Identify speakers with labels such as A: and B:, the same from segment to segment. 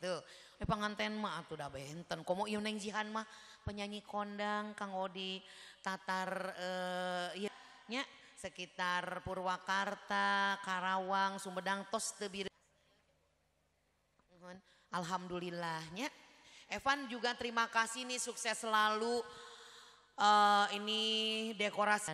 A: gitu. Panganten mah atuh da benten. Komo ieu Neng Jihan mah penyanyi kondang kanggo di tatar ieu nya sekitar Purwakarta, Karawang, Sumedang tos teu bireung. Alhamdulillahnya. Evan juga terima kasih nih, sukses selalu. Ini dekorasi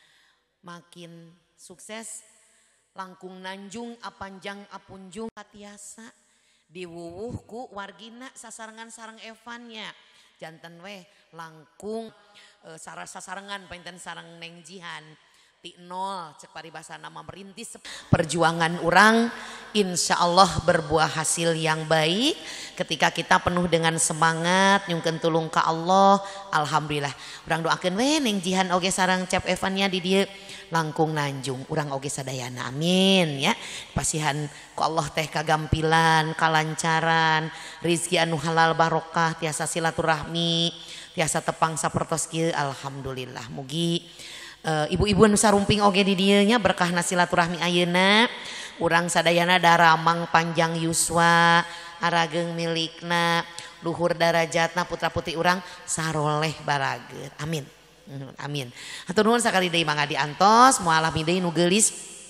A: makin sukses, langkung nanjung apanjang apunjung patiasa diwuwuhku wargina sasarangan sarang Evannya janten weh langkung sasarangan painten sarang Neng Jihan ti nol cek paribasana mah merintis perjuangan orang insya Allah berbuah hasil yang baik ketika kita penuh dengan semangat nyungkeun tulung ka Allah. Alhamdulillah urang doakeun we Neng Jihan oge sarang Cep Evannya di dieu langkung nanjung urang oge sadayana amin ya pasihan ku Allah teh kagampilan kalancaran rizki anu halal barokah tiasa silaturahmi tiasa tepang sapertos kieu alhamdulillah mugi ibu-ibu anu sarumping oge di dieu nya berkahna silaturahmi ayeuna urang sadayana daramang panjang yuswa arageung milikna luhur darajatna putra putri urang saroleh barageut amin. Amin. Hatur nuhun sakali deui mangga diantos moal alami deui nu geulis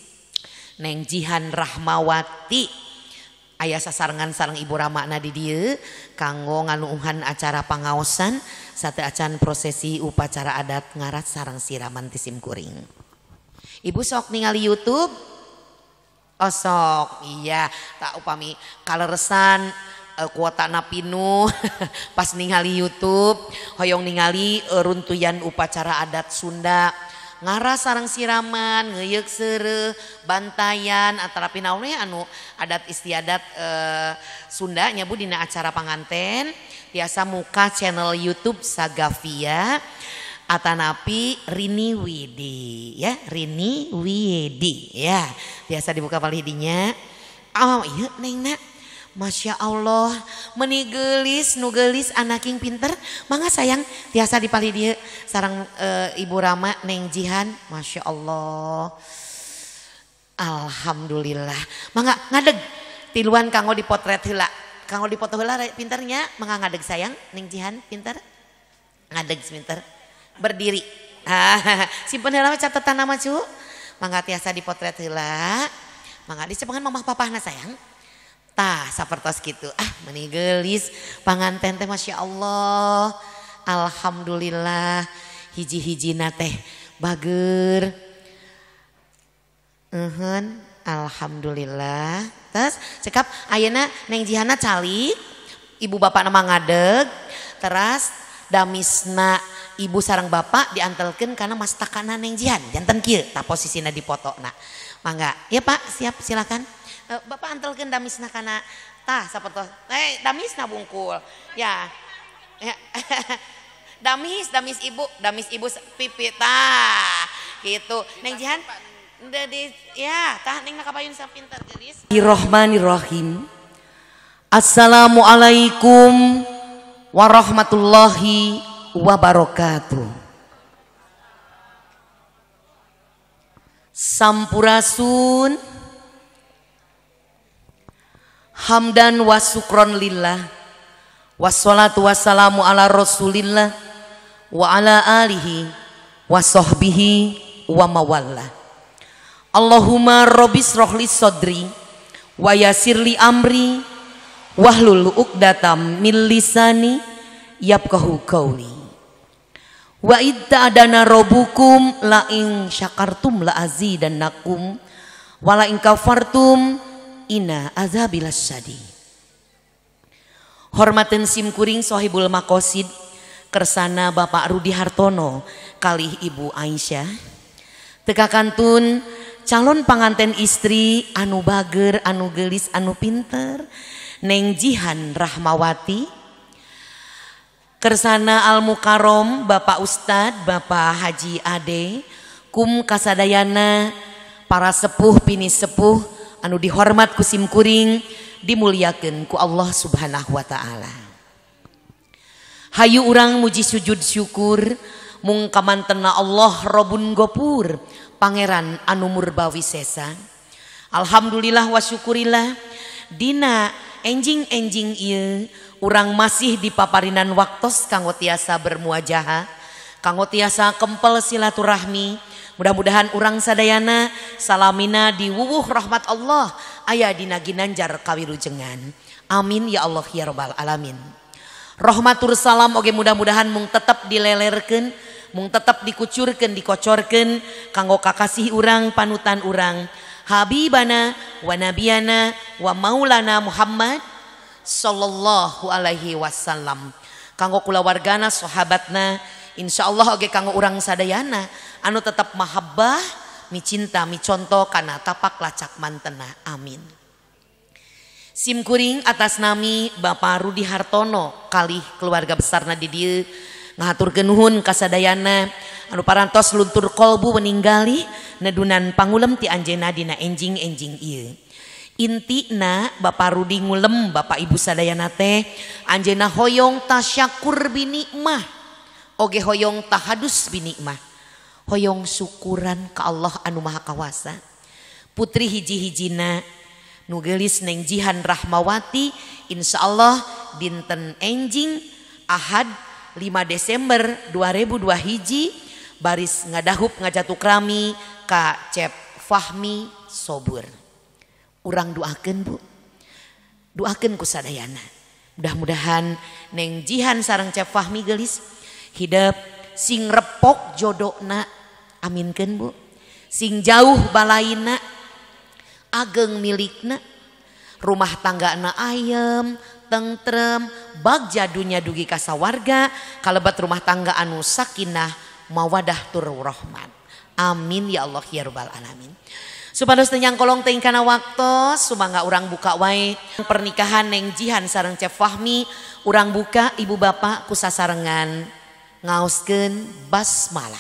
A: Neng Jihan Rahmawati aya sasarengan sareng Ibu Ramana di dieu kanggo nganuuhan acara pangaosan sateu acan prosesi upacara adat ngarat sareng siraman ti simkuring. Ibu sok ningali YouTube? Oh sok, iya tak upami kaleresan kuota napinu pas ningali YouTube hoyong ningali runtuyan upacara adat Sunda ngaras sareng siraman ngeyeuk seureuh bantayan antara pinaune anu adat istiadat Sunda nya Bu dina acara panganten tiasa muka channel YouTube Sagavia atanapi Rini Widi ya Rini Widi ya biasa dibuka palidinya oh iya nengna Masya Allah menigelis nugelis anaking pinter mangga sayang tiasa dipali dia sarang Ibu Rama Neng Jihan Masya Allah alhamdulillah mangga ngadeg tiluan kanggo dipotret heula kanggo dipoto heula pinternya mangga ngadeg sayang Neng Jihan pinter ngadeg pinter berdiri simpen heula catatan nama cu mangga tiasa dipotret heula mangga dicepengan mamah papahna sayang tah sapertos gitu menigelis panganten teh Masya Allah alhamdulillah hiji-hijina teh bager alhamdulillah terus cekap ayeuna Neng Jihana calik ibu bapak nama ngadeg teras damisna ibu sarang bapak diantelkeun karena mastakana Neng Jihan janten kieu tah posisina dipotona mangga ya Pak siap silakan. Bapak antelkeun damisna kana tah sapertos damisna bungkul ya damis ibu pipit tah gitu Neng Jihan ya tah Neng kapayun sapinter geulis. Bismillahirrahmanirrahim. Assalamualaikum warahmatullahi wabarakatuh. Sampurasun hamdan wa syukron lillah wassalatu wassalamu ala rasulillah wa ala alihi wa sahbihi wa mawalla. Allahumma rabbis rohli sodri wa yasirli amri wahlul uqdatam min lisani yafqahu qawli wa idza adana rabbukum la in syakartum la azidannakum wa la in kafartum inna azabilas syadi. Hormaten simkuring sohibul makosid kersana Bapak Rudi Hartono kalih Ibu Aisyah tekakantun calon panganten istri anu bager anu gelis anu pinter Neng Jihan Rahmawati kersana Al Mukarom Bapak Ustad Bapak Haji Ade kum kasadayana para sepuh pini sepuh anu dihormat ku simkuring dimuliakeun ku Allah Subhanahu wa taala. Hayu urang muji sujud syukur mung kamantena Allah Robun Gopur pangeran anu murba wisesa. Alhamdulillah wa syukurillah dina enjing-enjing ieu urang masih di paparinan waktos kanggo tiasa bermuajaha, kanggo tiasa kempel silaturahmi. Mudah-mudahan urang sadayana salamina di wuwuh rahmat Allah aya dina ginanjar kawilujengan. Amin ya Allah ya rabbal alamin. Rahmatur salam oge mudah-mudahan mung tetep dilelerkeun, mung tetep dikucurkeun, dikocorkeun kanggo kakasih urang panutan urang Habibana wa nabiyana wa maulana Muhammad sallallahu alaihi wasallam. Kanggo kulawargana sahabatna insyaallah oge kanggo urang sadayana anu tetap mahabbah, micinta, miconto kana tapak lacak mantena. Amin. Simkuring atas nami Bapak Rudi Hartono kalih keluarga besarna di dieu ngahaturkeun nuhun kasadayana anu parantos luntur kolbu meninggali nedunan pangulem ti anjeunna dina enjing-enjing ieu. Intina Bapak Rudi ngulem Bapak Ibu sadayana teh anjeunna hoyong tasyakur binikmah oge hoyong tahadus binikmah, hoyong syukuran ka Allah anu maha kawasa. Putri hiji-hijina nu geulis Neng Jihan Rahmawati insyaallah dinten enjing Ahad 5 Desember 2002 hiji baris ngadahup ngajatuk rami ka Cep Fahmi Sobur. Urang doakeun Bu, doakeun ku sadayana mudah-mudahan Neng Jihan sareng Cep Fahmi geulis hidup sing repok jodona, aminkeun Bu. Sing jauh balaina ageng milikna, rumah tanggana ayem tentrem bagja dunya dugi kasawarga kalebat rumah tangga anu sakinah mawadah tur rahmat. Amin ya Allah ya rabbal alamin. Supados teu nyangkolong teuing kana waktos sumangga urang buka wae pernikahan Neng Jihan sareng Cep Fahmi. Urang buka ibu bapak ku sasarengan ngaoskeun basmalah.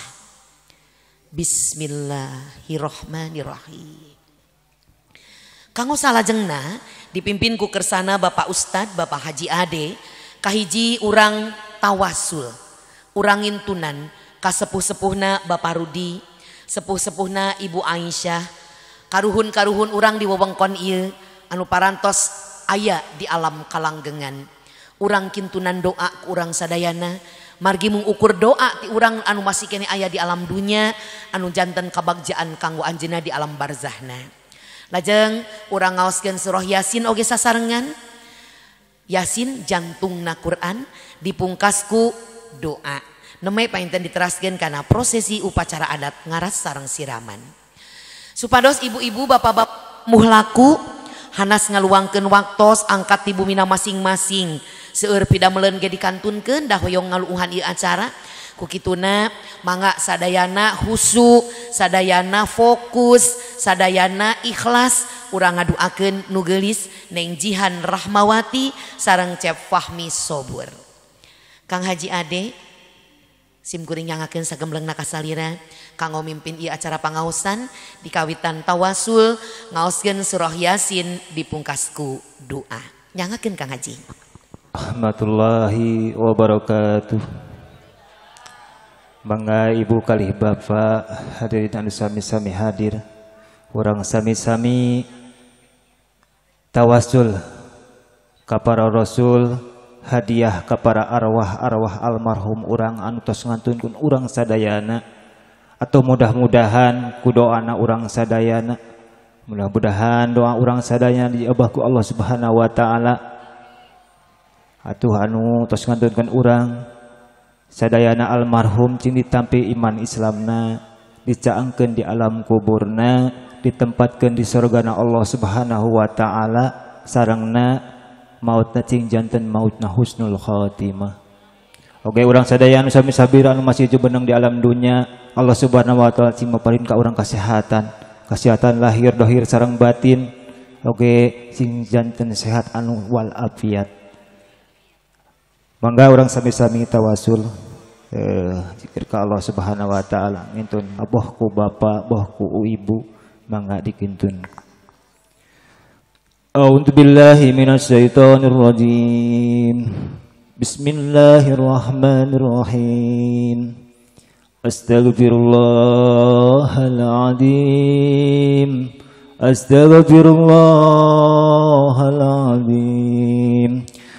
A: Bismillahirrahmanirrahim. Kanggo salajengna dipimpin ku kersana Bapak Ustad Bapak Haji Ade kahiji urang tawasul, urang intunan ka sepuh-sepuhna Bapak Rudi, sepuh-sepuhna Ibu Aisyah, karuhun-karuhun urang di wewengkon ieu anu parantos aya di alam kalanggengan. Urang kintunan doa ku urang sadayana margi mung ukur doa ti urang anu masih kene aya di alam dunya anu janten kabagjaan kanggo anjeunna di alam barzahna. Lajeng urang ngaoskeun surah Yasin oge sasarengan. Yasin jantungna Quran dipungkasku doa. Nemai painten diteraskeun kana prosesi upacara adat ngaras sareng siraman. Supados ibu-ibu bapak-bapak muhlaku hanas ngaluangkeun waktos angkat ti bumina masing-masing. Seueur pidameleun ge dikantunkeun dah hoyong ngaluuhan ieu acara. Kukituna mangga sadayana husu, sadayana fokus, sadayana ikhlas urang ngaduakeun nu geulis Neng Jihan Rahmawati sareng Cep Fahmi Sobur. Kang Haji Ade simkuring nyangakeun sagemblengna kasalira kanggo mimpin ieu acara pangaosan di kawitan tawasul ngaoskeun surah Yasin dipungkasku doa. Nyangakeun Kang Haji.
B: Rahmatullahi wabarakatuh. Mangga ibu kalih bapak hadirin anu sami-sami hadir, urang sami-sami tawasul ka para rasul, hadiah ka para arwah-arwah almarhum urang anu tos ngantunkeun urang sadayana, atau mudah-mudahan ku doana urang sadayana, mudah-mudahan doa urang sadayana diabah ku Allah Subhanahu wa taala. Atuh anu tos ngantunkeun urang sadayana almarhum cing ditampi iman Islamna, dicaangkeun di alam kuburna, ditempatkeun di surgana Allah Subhanahu wa taala, sarengna mautna cing janten mautna husnul khatimah. Oke urang sadaya anu sami sabira anu masih jubeneng di alam dunya, Allah Subhanahu wa taala cing maparin ka urang kasehatan, kasehatan lahir dohir sareng batin. Oke cing janten sehat anu wal afiat. Mangga urang sami-sami tawasul zikir ka Allah Subhanahu wa taala ngintun aboh ku bapak, boh ku ibu, mangga dikintun. A'udzu billahi minasyaitonir rajim. Bismillahirrahmanirrahim. Astaghfirullahaladzim. Astaghfirullahaladzim.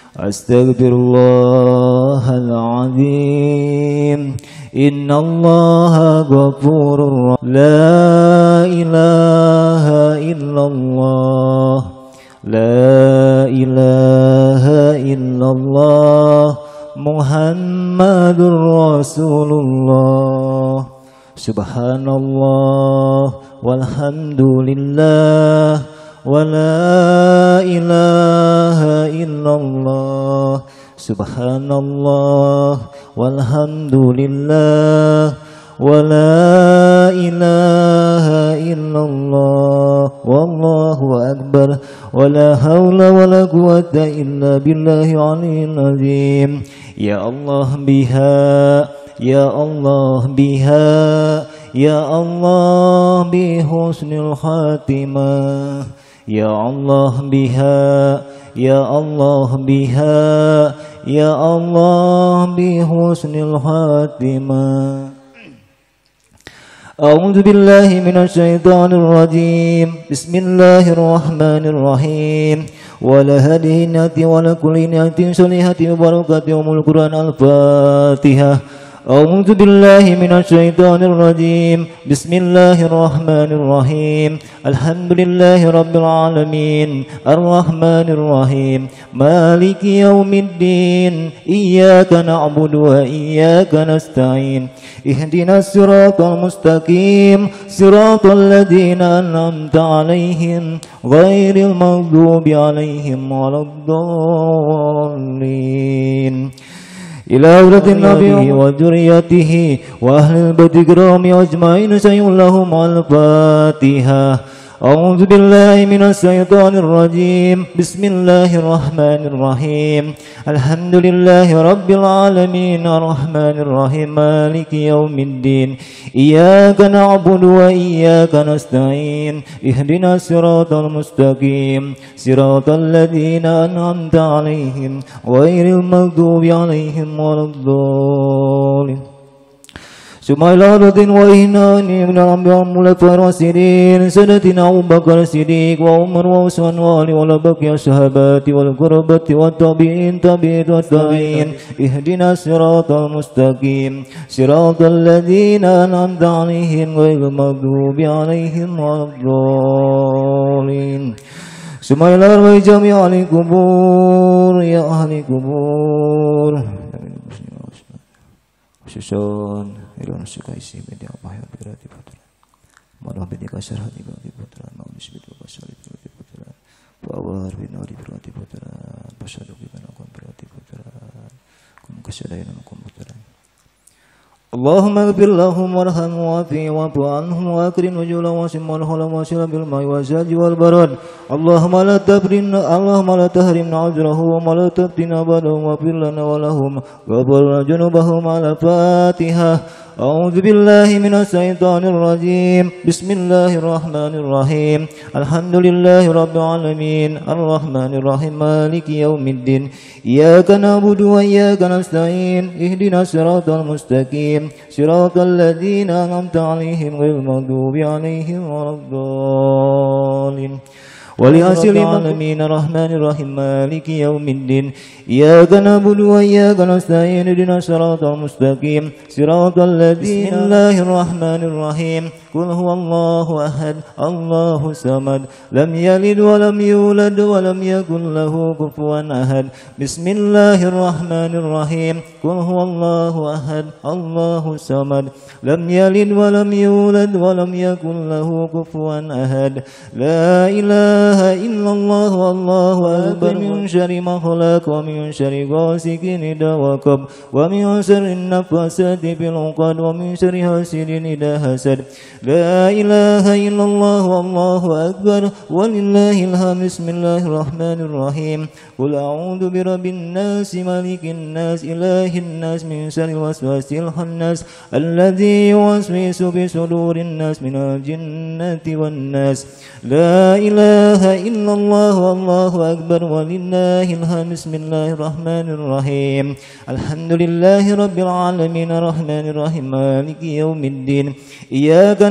B: Astaghfirullahaladzim. Innallaha ghafurur rahim. La ilaha illallah. La ilaha illallah. Muhammadur Rasulullah. Subhanallah walhamdulillah wa la ilaha illallah. Subhanallah walhamdulillah wa la ilaha illallah. Wallahu akbar. Wa la hawla wa la quwwata illa billahi aliyil azim. Ya Allah biha, ya Allah biha, ya Allah bi husnil khatimah. Ya Allah biha, ya Allah biha, ya Allah bi husnil khatimah. A'udzu billahi minasy syaithanir rajim. Bismillahirrahmanirrahim. Wa la hadinati wa la kulli ni'matin sholihati barakati umul Qur'an al-Fatihah. A'udzu billahi minasy syaithanir rajim. Bismillahirrahmanirrahim. Alhamdulillahi rabbil alamin. Arrahmanir rahim. Maliki yaumiddin. Iyyaka na'budu wa iyyaka nasta'in. Ihdinas siratal mustaqim. Siratal ladzina an'amta 'alaihim ghairil maghdubi 'alaihim waladdallin. Ila ulatin nabi wa dzurriyyatihi wa ahlil baiti kirami ajmain sayyul lahum al-Fatihah. A'udzu billahi minasy syaithanir rajim. Bismillahirrahmanirrahim. Alhamdulillahi rabbil alamin. Arrahmanir rahim. Maliki yaumiddin. Iyyaka na'budu wa iyyaka nasta'in. Ihdinas siratal mustaqim. Siratal ladzina an'amta 'alaihim ghairil maghdubi 'alaihim waladdallin. Sumailatin wa inani min al-anbiya mulafar wasidin sadatina Abu Bakar Siddiq wa Umar wa Utsman wa Ali wa baqiya sahabati wal qurabati wa tabi'in tabi'in wa tabi'in. Ihdinas siratal mustaqim siratal ladzina an'amta 'alaihim ghairil maghdubi 'alaihim waladdallin. Sumailar wa jami'al kubur ya ahli kubur. Susun Iron Sukaisi Media Pahya Birati Putra Malah Bedika Sarhati Birati Putra Maudis Bidu Pasali Birati Putra Pawar Binori Birati Putra Pasaduki Banakon Birati Putra Kum Kesadayan Kum Putra Allahumma ighfir lahum warhamhum wa'afi wa'fu anhum wa akrim nujulan wa simmal halam wa silam bil ma'i wa zaji wal barad. Allahumma la tahrimna ajrahum wa la tabtina badahum wa fir lana wa lahum ghafir junubahum ala Fatihah. A'udzu billahi minasy syaithanir rajim. Bismillahirrahmanirrahim. Alhamdulillahi rabbil alamin. Arrahmanir rahim. Maliki yaumiddin. Iyyaka na'budu wa iyyaka nasta'in. Ihdinas siratal mustaqim. Siratal ladzina an'amta 'alaihim ghairil maghdubi 'alaihim waladdallin. ولأصل العالمين الرحمن الرحيم مالك يوم الدين إياك نعبد وإياك نستعين اهدنا الصراط المستقيم صراط الذين بسم الله الرحمن الرحيم قل هو الله أحد الله الصمد لم يلد ولم يولد ولم يكن له كفوا أحد بسم الله الرحمن الرحيم قل هو الله أحد الله الصمد لم يلد ولم يولد ولم يكن له كفوا أحد لا إله إلا الله والله أكبر من شر ما خلق ومن شر غاسق إذا وقب ومن شر النفاثات في العقد ومن شر حاسد إذا حسد لا إله إلا الله والله أكبر ولله الحمد بسم الله الرحمن الرحيم قل أعوذ برب الناس ملك الناس إله الناس من شر الوسواس الخناس الذي يوسوس في صدور الناس من الجنة والناس لا إله إلا الله والله أكبر ولله الحمد بسم الله الرحمن الرحيم الحمد لله رب العالمين الرحمن الرحيم مالك يوم الدين إياك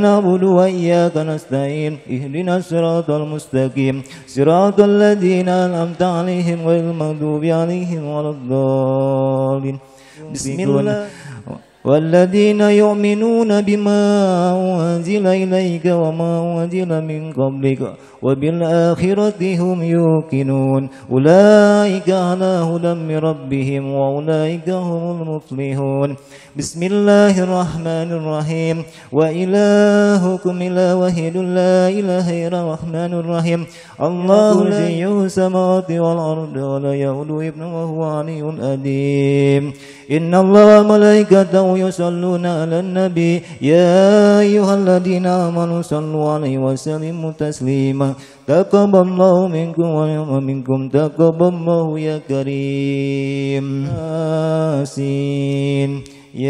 B: نعبد وإياك نستعين اهدنا الصراط المستقيم صراط الذين أنعمت عليهم غير المغضوب عليهم ولا الضالين بسم الله والذين يؤمنون بما أنزل إليك وما أنزل من قبلك وبالآخرة هم يوقنون أولئك على هدى من ربهم وأولئك هم المفلحون بسم الله الرحمن الرحيم وإلهكم إله واحد لا إله إلا الرحمن الرحيم الله الذي السماوات والأرض ولا يؤوده حفظهما وهو العلي العظيم إن الله وملائكته يصلون على النبي يا أيها الذين آمنوا صلوا عليه وسلموا تسليما تقبل الله منكم ومنكم تقبل الله يا كريم ياسين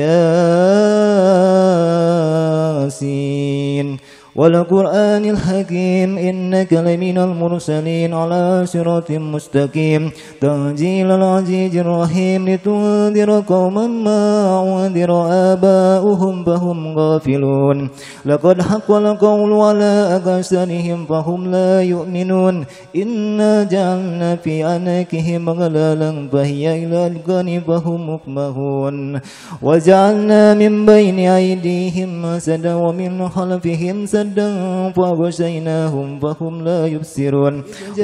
B: ياسين والقرآن الحكيم إنك لمن المرسلين على صراط مستقيم تنزيل العزيز الرحيم لتنذر قوما ما أنذر آباؤهم فهم غافلون لقد حق القول على أكثرهم فهم لا يؤمنون إنا جعلنا في أعناقهم أغلالا فهي إلى الأذقان فهم مقمحون وجعلنا من بين أيديهم سدا ومن خلفهم سدا فغشيناهم فهم لا يبصرون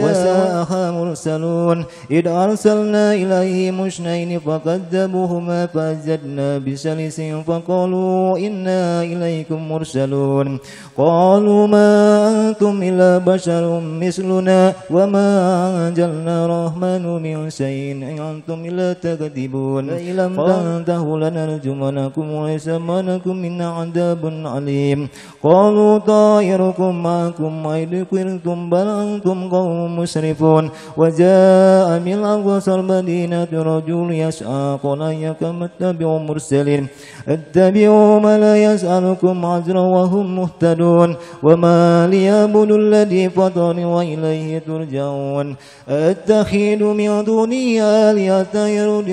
B: وساءها مرسلون إذ أرسلنا إليهم اثنين فكذبوهما فأزدنا بثالث فقالوا إنا إليكم مرسلون قالوا ما أنتم إلا بشر مثلنا وما أنزلنا الرحمن من شيء إن أنتم إلا تكذبون فإن لم تنتهوا لنرجمنكم ويسمنكم من عذاب عليم قالوا طائركم معكم وإذ قلتم بل أنتم قوم مسرفون وجاء من أقصى المدينة رجل يسعى قال أيكم اتبعوا مرسلين اتبعوا ما لا يسألكم أجرا وهم مهتدون وما ليعبد الذي فطرني وإليه ترجعون أتخذ من دونه آلهة يرد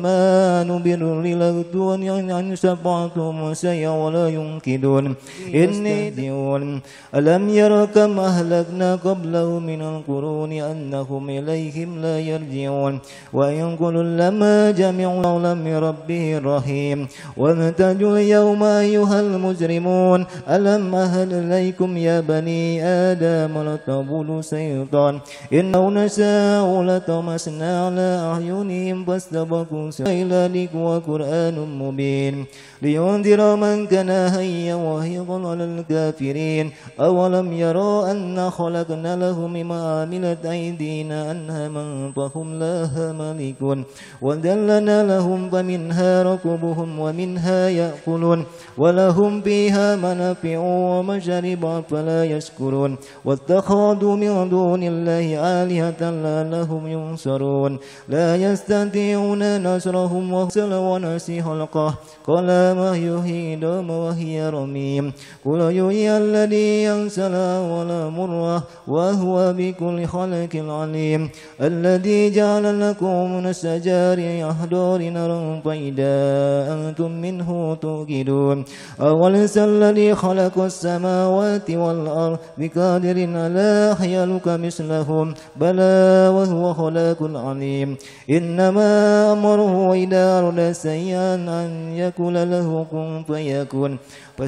B: الرحمن بضر لغدون أن شفعتهم شيئا ولا ينقذون إني ديون ألم ير كم أهلكنا قبله من القرون أنهم إليهم لا يرجعون وإن كل لما جميع لم ربه الرحيم وامتجوا اليوم أيها المجرمون ألم أهل إليكم يا بني آدم لا تعبدوا الشيطان إنه نشاء لطمسنا على أعينهم فاستبقوا ذلك وقرآن مبين لينذر من كان حيا ويغل على الكافرين أولم يروا أن خلقنا لهم مما عملت أيدينا أنعاما فهم لها مالكون وذللنا لهم فمنها ركوبهم ومنها يأكلون ولهم فيها منافع ومشارب فلا يشكرون واتخذوا من دون الله آلهة لعلهم ينصرون لا يستطيعون نصرهم وهزل ونسي خلقه قال ما يحيي العظام وهي رميم قل يحيي الذي ينسى ولا مره وهو بكل خلق عليم الذي جعل لكم من الشجر أخضر نارا فإذا أنتم منه توقدون أوليس الذي خلق السماوات والأرض بقادر على يخلق مثلهم بلى وهو خلاق عليم إنما أمره إذا أراد شيئا أن يقول له كن فيكون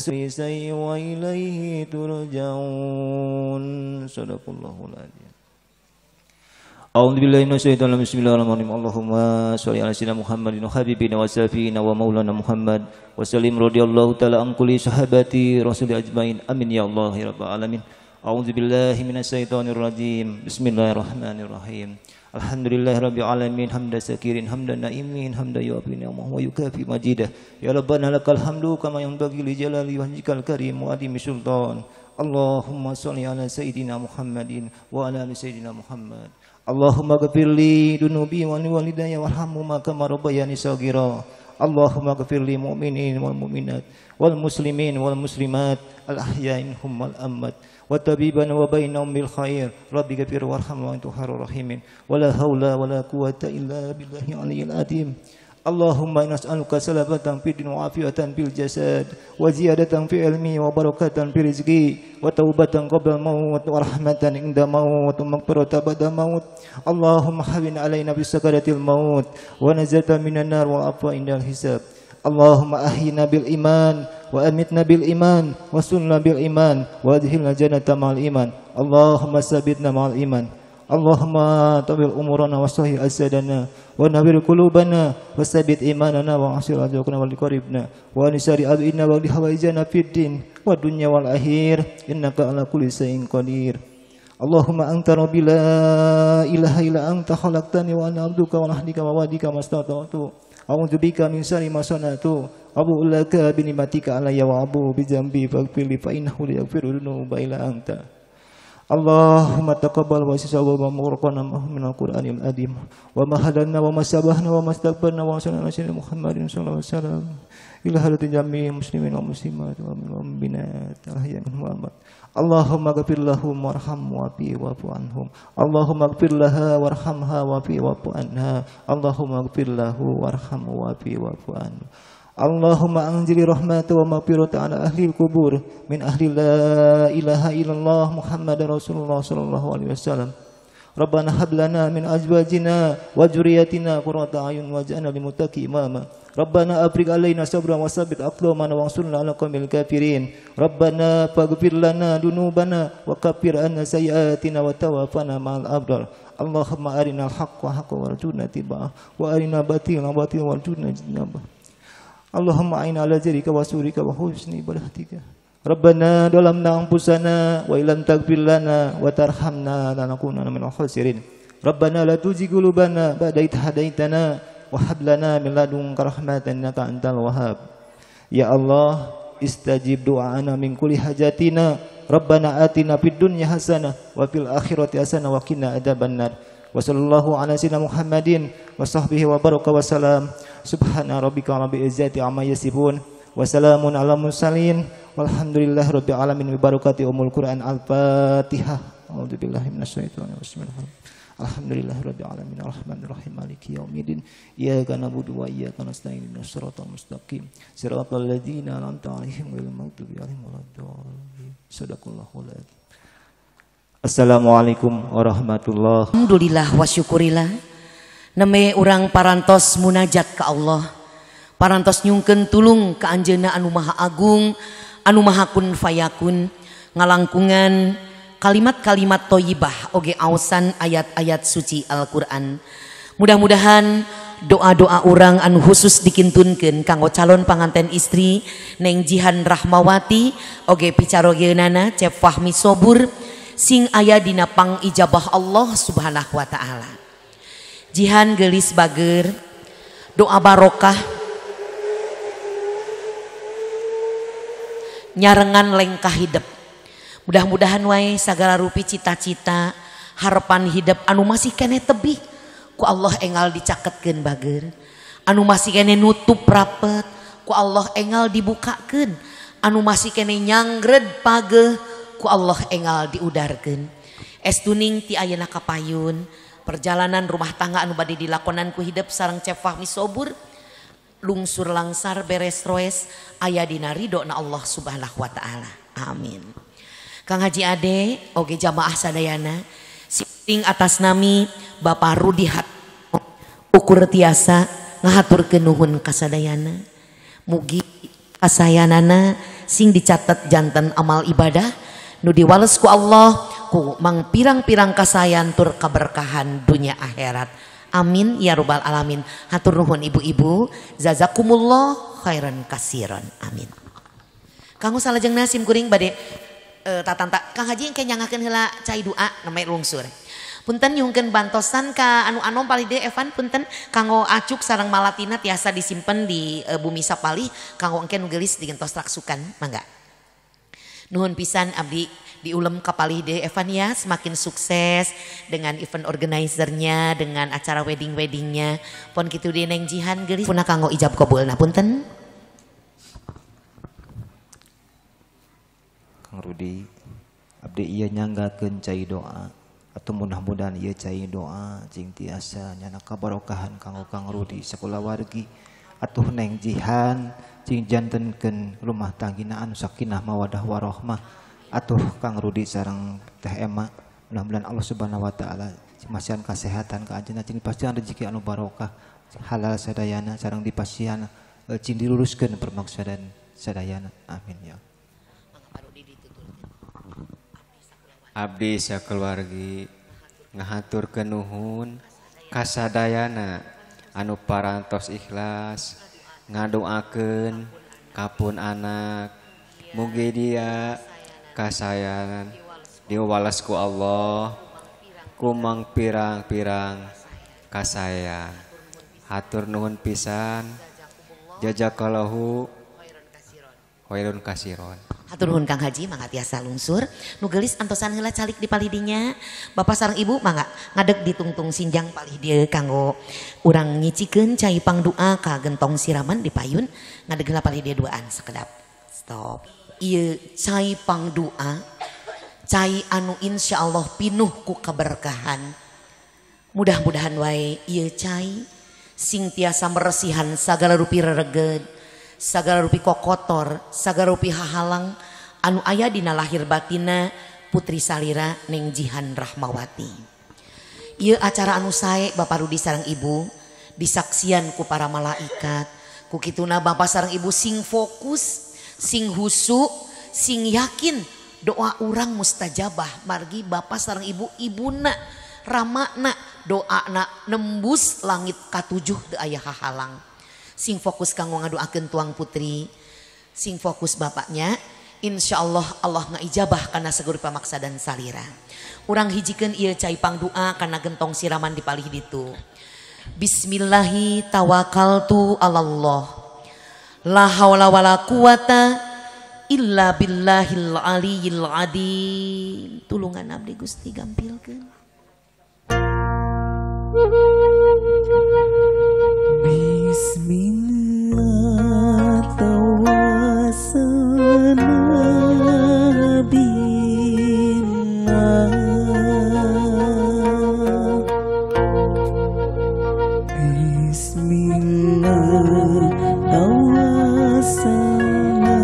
B: فسيء وإليه ترجعون صدق الله العظيم. A'udzubillahi minasyaitonir rajim. Bismillahirrahmanirrahim. Allahumma shalli ala sayyidina Muhammadin wa habibina wa syafiina wa maulana Muhammad wa sallim radhiyallahu ta'ala an kulli sahabati rasul ajmain. Amin ya Allah ya rabbal alamin. A'udzubillahi minasyaitonir rajim. Bismillahirrahmanirrahim. Alhamdulillahirabbil alamin hamdan syakirin hamdan naimin hamdan yu'afi ni'amahu wa yukafi majidah. Ya rabbana lakal hamdu kama yanbaghi li jalali wajhikal karim wa adimi sultan. Allahumma shalli ala sayyidina Muhammadin wa ala ali sayyidina Muhammad. Allahumma ghfir li dunubi wa li walidayya warhamhuma kama rabbayani shaghira. Allahumma ghfir li mu'minin wal mu'minat wal muslimin wal muslimat al ahyain hum wal amwat wa tabiban wa bainahum bil khair. Rabbi ghfir warham wa anta khairur rahimin. Wala haula wala quwwata illa billahi aliyil azim. Allahumma inna nas'aluka salamatan fid din wa afiatan fil jasad wa ziyadatan fi ilmi wa barakatan fi rizqi wa taubatan qabla maut wa rahmatan inda maut wa maghfiratan ba'da maut. Allahumma hawwin alaina bis sakaratil maut wa najatan minan nar wa afwa indal hisab. Allahumma ahyina bil iman wa amitna bil iman wa sunna bil iman wa adkhilna jannata ma'al iman. Allahumma sabitna ma'al iman. Allahumma tabil umurana wa sahih asadana wa nawwir qulubana wa sabit imanana wa asil azqana wal qaribna wa anisari abina wa lihawaijana fid din wa dunya wal akhir innaka ala kulli shay'in qadir. Allahumma anta rabbi la ilaha illa anta khalaqtani wa ana abduka wa nahdika wa wadika mastata'tu a'udzu bika min syarri ma sana'tu abu laka bi ni'matika alayya wa abu bi dzambi faghfir li fa innahu la yaghfiru dzunuba illa anta. Allahumma taqabbal wa sisawwa wa murqana minal Qur'anil adim wa ma hadanna wa ma sabahna wa mastakbarna wa sallallahu alaihi Muhammadin sallallahu alaihi wasallam ila hadatin jami'il muslimin wa muslimat wa mu'minat ahyan Muhammad. Allahumma ghfir lahum warham wa'fi wa'fu anhum. Allahumma ghfir laha warhamha wa'fi wa'fu anha. Allahumma ghfir lahu warham wa'fi wa'fu anhu. Allahumma anzili rahmata wa maghfirata ala ahli kubur min ahli la ilaha illallah Muhammadar Rasulullah sallallahu alaihi wasallam. Rabbana hab lana min azwajina wa dzurriyyatina qurrata a'yun waj'alna lil muttaqina imama. Rabbana afrigh alaina sabran wa tsabbit aqdamana wansurna 'alal qaumil kafirin. Rabbana faghfir lana dunubana wa kaffir 'anna sayyi'atina wa tawaffana ma'al abrar. Allahumma arinal haqqa haqqan warzuqna ittiba'ah wa arinal batila batilan warzuqna ijtinabah. Allahumma a'inna ala dzikra wa syukrika wa husni ibadatika. Rabbana dalamna anfusana wa illam taghfir lana wa tarhamna lanakunanna minal khasirin. Rabbana la tuzigh qulubana ba'da idh hadaitana wa hab lana min ladunka rahmatan innaka antal wahhab. Ya Allah, istajib du'ana min kulli hajatina. Rabbana atina fid dunya hasanah wa fil akhirati hasanah wa qina adzabannar. Wa sallallahu ala sayyidina Muhammadin wa sahbihi wa baraka wa salam. Subhana rabbika rabbil izzati amma yasifun wa salamun ala mursalin walhamdulillahi rabbil alamin bi barakati umul Quran al-Fatihah. A'udzubillahi minasyaitonir rajim. Alhamdulillahi rabbil alamin arrahmanir rahim maliki yaumiddin iyyaka na'budu wa iyyaka nasta'in ihdinas siratal mustaqim siratal ladzina an'amta 'alaihim ghairil maghdubi 'alaihim waladdallin. Shadaqallahul adzim. Assalamualaikum warahmatullahi.
A: Alhamdulillah wa syukurillah. Neme urang parantos munajat ke Allah, parantos nyungkeun tulung ka Anjeunna anu maha agung, anu maha kun fayakun, ngalangkungan kalimat-kalimat thayyibah oge aosan ayat-ayat suci Al-Qur'an. Mudah-mudahan doa-doa urang anu khusus dikintunkeun kanggo calon panganten istri Neng Jihan Rahmawati oge picarogeunana Cep Fahmi Sobur sing aya dina pangijabah Allah Subhanahu wa taala. Jihan gelis bager doa barokah nyarengan lengkah hidup. Mudah-mudahan wae sagala rupi cita-cita harapan hidup anu masih kene tebih ku Allah enggal dicaketkeun bager, anu masih kene nutup rapet ku Allah enggal dibukakeun, anu masih kene nyanggred pageh ku Allah enggal diudarkeun. Estuning ti ayeuna kapayun perjalanan rumah tangga anu bade dilakonan ku hidup sareng Cep Fahmi Sobur lungsur langsar beres roes aya dina ridona Allah Subhanahu wa taala. Amin. Kang Haji Ade oge jamaah sadayana sing atas nami Bapak Rudi Hat ukur tiasa ngahaturkeun nuhun kasadayana. Mugi kasayanana sing dicatat janten amal ibadah nu diwales ku Allah ku mang pirang-pirang kasayan tur kaberkahan dunia akhirat. Amin ya rabbal alamin. Hatur nuhun ibu-ibu, jazakumullah khairan kasiran. Amin. Kanggo salajengna sim kuring bade tatanta Kang Haji engke nyangakeun heula cai doa namanya lungsur. Punten nyungkeun bantosan ka anu anom palide Evan punten kanggo acuk sareng malatina tiasa disimpen di bumi sapali kanggo engke nu geulis digentos raksukan mangga. Nuhun pisan abdi diulem kapalide Evan ya, semakin sukses dengan event organizernya, dengan acara wedding-weddingnya. Pon kitu di Neng Jihan geulis punah kanggo ijab qabulna punten.
B: Kang Rudi, abdi ieu nyanggakeun cai doa. atau mudah-mudahan ieu cai doa cing tiasa nyana kabarokahan kanggo Kang Rudi sakulah wargi atuh Neng Jihan cing jantenkeun rumah tanggina anu sakinah mawadah warahmah atuh Kang Rudi sareng Teh Ema mudah-mudahan Allah Subhanahu wa taala masihan kesehatan ka anjeunna cing dipasihan rezeki anu barokah halal sadayana sareng dipasihan cing diluruskeun permaksadan sadayana amin ya.
C: Abdi sakeluargi ngahaturkeun nuhun kasadayana anu parantos ikhlas ngadoakeun kapun anak mugi dia kasayangan diwales ku Allah kumang pirang-pirang kasayang hatur nuhun pisan jazakallahu khairun kasiron.
A: Hatur nuhun Kang Haji mangga tiasa lungsur nu geulis antosan heula calik di palidinya Bapak sareng Ibu mangga ngadeg ditungtung sinjang palih dieu kanggo urang ngicikeun cai pangdoa ka gentong siraman di payun ngadeg heula palih dieu duaan sakedap stop ieu cai pangdoa cai anu insyaallah pinuh ku keberkahan mudah-mudahan wae ieu cai sing tiasa meresihan sagala rupi rereged sagala rupi kokotor, sagala rupi hahalang anu aya dina lahir batina putri salira Neng Jihan Rahmawati. Ieu acara anu sae Bapak Rudi sareng Ibu disaksian ku para malaikat. Ku kituna Bapak sareng Ibu sing fokus, sing husu, sing yakin doa urang mustajabah margi Bapak sareng Ibu ibuna ramana doana nembus langit katujuh teu aya hahalang. Sing fokus kanggo ngadoakeun tuang putri, sing fokus bapaknya, insya Allah Allah ngaijabah karena seguri pamaksa dan salira. Urang hijikeun ieu cai pangdoa karena gentong siraman di palih ditu. Bismillahi tawakkaltu alallah. La haula wala quwata illa billahil aliyil adim. Tulungan abdi Gusti gampilkeun.
D: Bismillah tawassalna billah Bismillah tawassalna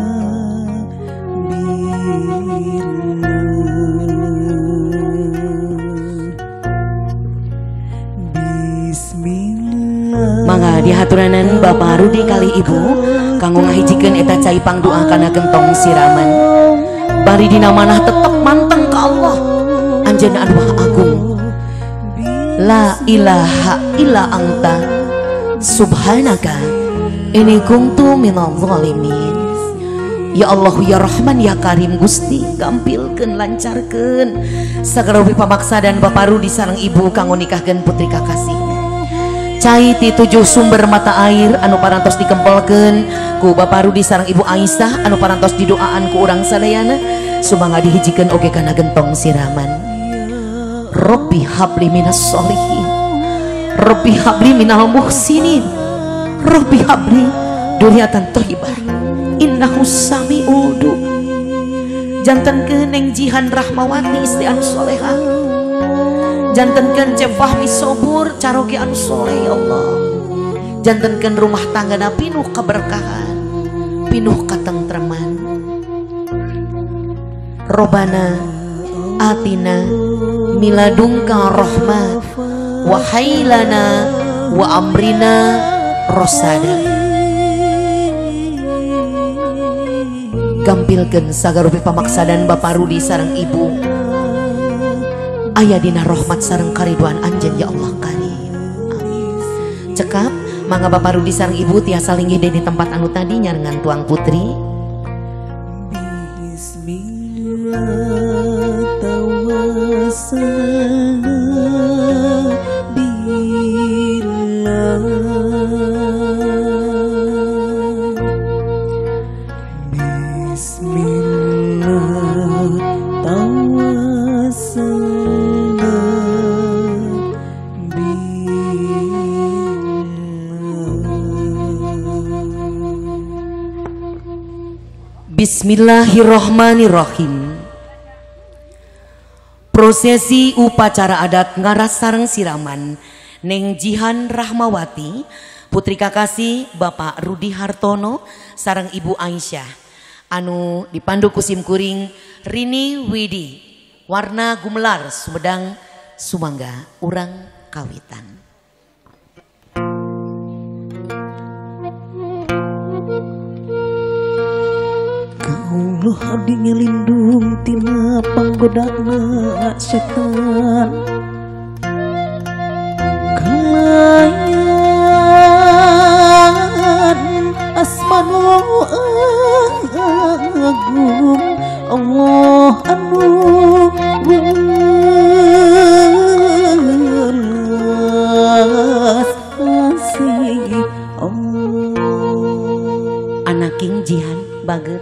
A: Mangga dihaturanan Bapak Rudi kali Ibu kanggo ngahijikeun eta cai pangdoa kana gentong siraman. Bari dina manah tetep manteng ka Allah. Anjeunna anu maha agung. La ilaha illa anta subhanaka inni kuntu minadh dhalimin. Ya Allah ya Rahman ya Karim Gusti gampilkeun lancarkeun sagala rupi pamaksa dan Bapak Rudi sareng Ibu kanggo nikahkeun putri kakasih. Cai ti 7 sumber mata air anu parantos dikempelkeun ku Bapak Rudi sareng Ibu Aisyah anu parantos didoaan ku urang sadayana sumangga dihijikeun oge kana gentong siraman. Rabbi habli minas sholihin Rabbi habli minal muhsinin Rabbi habli duriatan thayyibah innahu sami'ud du'a. Jantenkeun Neng Jihan Rahmawati istri anu solehah, jantenkeun Cep Fahmi Sobur caroge anu soleh ya Allah. Jantenkeun rumah tanggana pinuh keberkahan, pinuh katentreman. Robana atina miladungka rahmat wa hailana wa amrina rosada. Gampilkeun sagarupi pamaksa dan Bapak Rudi sareng Ibu aya dina rahmat sareng kariduan Anjeun ya Allah Karim. Amin. Cekap mangga Bapak Rudi sareng Ibu tiasa linggih di tempat anu tadi nyarengan tuang putri.
D: Bismillah tawassalna billah Bismillah tawassalna billah.
A: Bismillahirrahmanirrahim. Prosesi upacara adat ngaras sareng siraman Neng Jihan Rahmawati, putri kakasih Bapak Rudi Hartono sareng Ibu Aisyah anu dipandu kusim kuring Rini Widi warna gumelar Sumedang Sumangga urang kawitan.
D: Kaulah abdi ngelindung tina panggodana setan kalayan asmanu agung Allah anu welas kasih Allah.
A: Anak King Jihan Bager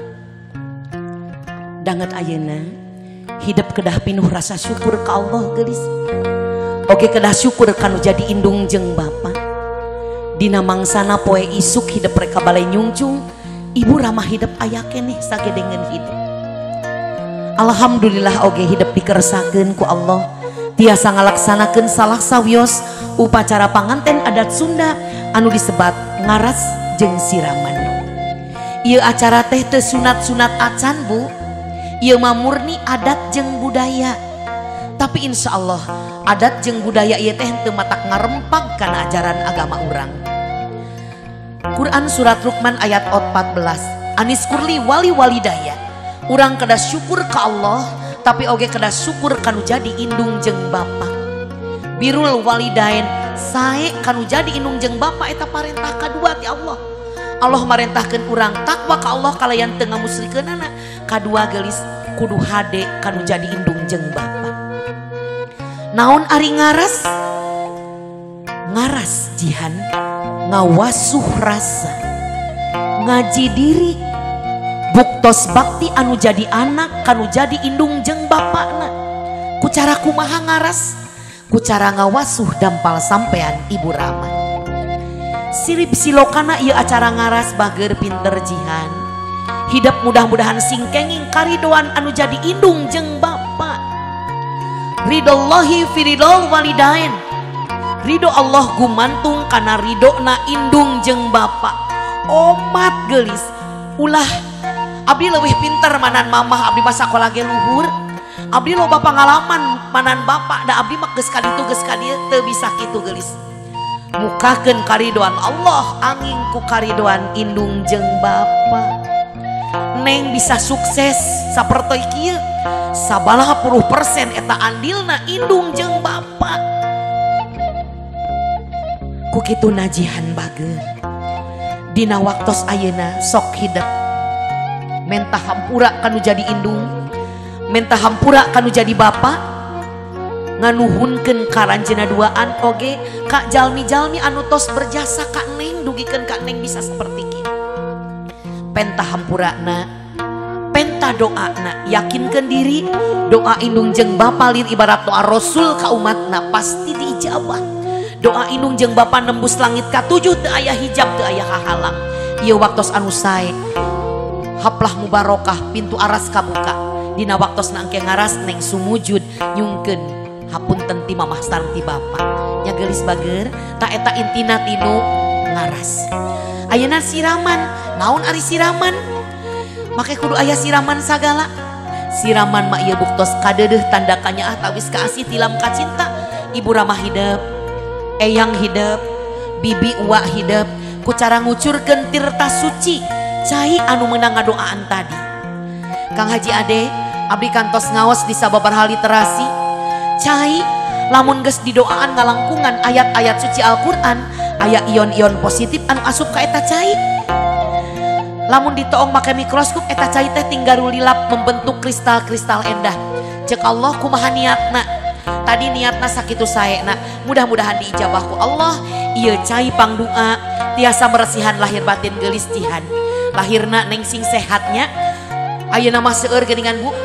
A: danget ayeuna hidup kedah pinuh rasa syukur ka Allah gelis. Oke kedah syukur kanu jadi indung jeung bapa. Dina mangsana poe isuk hidup reka balai nyungcung, ibu ramah hidup aya keneh sagedengeun hidup. Alhamdulillah oge hidup dikeresakeun ku Allah. Tiasa ngalaksanakeun salah sawios upacara panganten adat Sunda anu disebat ngaras jeung siraman. Ieu acara teh teu sunat-sunat acan Bu. Ieu mah murni adat jeung budaya. Tapi insya Allah adat jeung budaya ieu teh teu matak ngarempag kana ajaran agama urang. Quran surat Luqman ayat 14. Anis kurli wali walidaya. Urang kedah syukur ka Allah, tapi oge kedah syukur kanu jadi indung jeung bapa. Birul walidain sae kanu jadi indung jeung bapa eta parentah kadua ti Allah. Allah marentahkeun urang takwa ka Allah kalayan teu ngamusrikeunana. Kadua gelis kudu hade kanu jadi indung jeung bapa. Naon ari ngaras? Ngaras jihan ngawasuh rasa ngaji diri buktos bakti anu jadi anak kanu jadi indung jeung bapana. Ku cara kumaha ngaras? Ku cara ngawasuh dampal sampean Ibu Rama. Sirip silokana ieu acara ngaras bager pinter jihan. Hidup mudah-mudahan singkenging karidoan anu jadi indung jeung bapa. Ridallahi firidol walidain. Ridho Allah gumantung kana ridona indung jeung bapa. Omat gelis ulah abdi leuwih pinter manan mamah abdi mah sakola ge luhur. Abdi loba pangalaman manan bapa da abdi mah geus kaditu geus kadieu teu bisa kitu gelis. Mukakeun karidoan Allah angin ku karidoan indung jeung bapa. Neng bisa sukses saperti kieu sabalaha puluh persen eta andilna indung jeung bapa. Ku kitu najihan bageun dina waktos ayeuna sok hidup mentah hampura kanu jadi indung, mentah hampura kanu jadi bapa, nganuhunkeun karanjeuna duaan oge ka jalmi-jalmi anu tos berjasa ka neng dugikeun ka neng bisa seperti kieu. Pentah hampurana, pentah doana, yakinkeun diri doa indung jeung bapa lir ibarat doa Rasul ka umatna pasti diijabah. Doa indung jeung bapa nembus langit ka-7 teu aya hijab teu aya hahalang. Ieu waktos anu sae haplah mubarokah pintu aras kabuka. Dina waktosna engke ngaras neng sumujud nyungkeun hapunten ti mamah sareng ti bapa. Nya geulis bager ta eta intina tinu ngaras. Ayeuna siraman, naon ari siraman? Make kudu aya siraman sagala. Siraman mah ieu buktos kadeudeuh tanda kanyaah tawis kaasih tilam kacinta. Ibu Rama hideup, eyang hideup, bibi uwa hideup, ku cara ngucurkeun tirta suci cai anu meunang ngadoaan tadi. Kang Haji Ade, abdi kantos ngaos di sababaraha literasi. Cai lamun geus didoaan ngalangkungan ayat-ayat suci Al-Qur'an, aya ion-ion positif anu asup ka eta cai. Lamun ditoong make mikroskop eta cai teh tinggal lilap membentuk kristal-kristal endah. Cek Allah kumaha niatna. Tadi niatna sakitu saena, mudah-mudahan diijabah ku Allah. Ieu cai pangdoa tiasa meresihan lahir batin geulis jihan. Lahirna neng sing sehatnya. Ayeuna mah seueur geuningan Bu.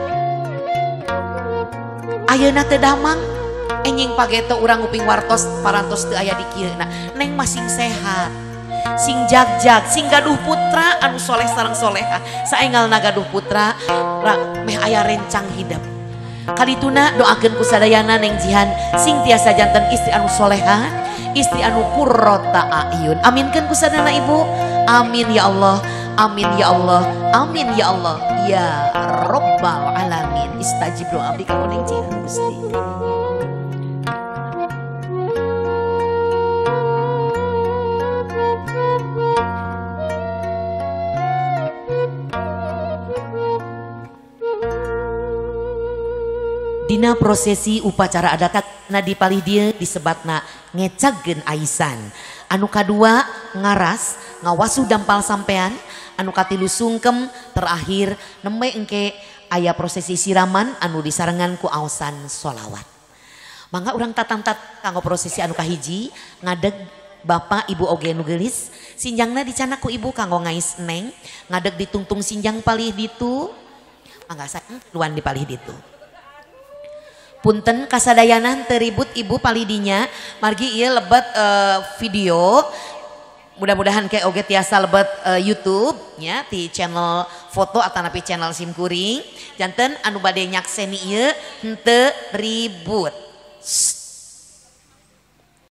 A: Ayeuna teu damang enjing pageto urang uping wartos parantos teu aya di kieuna. Neng mah sing sehat, sing jagjag, sing gaduh putra anu soleh sareng soleha. Saengalna gaduh putra meh aya rencang hidup. Kalituna doakeun ku sadayana neng jihan sing tiasa janten istri anu soleha, istri anu qurrata ayun. Aminkeun ku sadayana ibu. Amin ya Allah. Amin ya Allah. Amin ya Allah. Ya Rabbal alamin. Istajib doa abdi ka neng jihan Gusti. Dina prosesi upacara adat na dipalih dia disebatna ngecageun aisan. Anu kadua ngaras ngawasu dampal sampean. Anu katilu sungkem terakhir nembe engke aya prosesi siraman anu disarengan ku aosan sholawat. Mangga urang tatantat kanggo prosesi anu kahiji ngadeg bapak ibu oge nu geulis sinjangna dicanak ku ibu kanggo ngais neng ngadeg ditungtung sinjang palih ditu. Mangga sayang luan dipalih ditu. Punten kasadayanan teribut ibu palidinya margi ieu lebet video mudah-mudahan kayak oge tiasa lebet YouTube nya di channel foto atanapi channel simkuring janten anu bade nyakseni ieu henteu ribut.